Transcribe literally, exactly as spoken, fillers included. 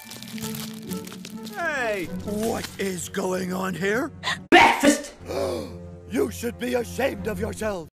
Hey! What is going on here? Breakfast! You should be ashamed of yourself.